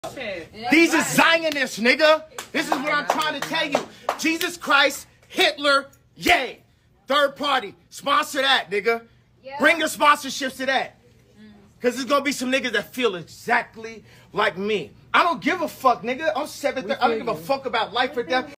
These are Zionists, nigga. This is what I'm trying to tell you. Jesus Christ, Hitler, yay. Third party, sponsor that, nigga. Bring the sponsorships to that. Because there's going to be some niggas that feel exactly like me. I don't give a fuck, nigga. I'm 7'3". I don't give a fuck about life or death.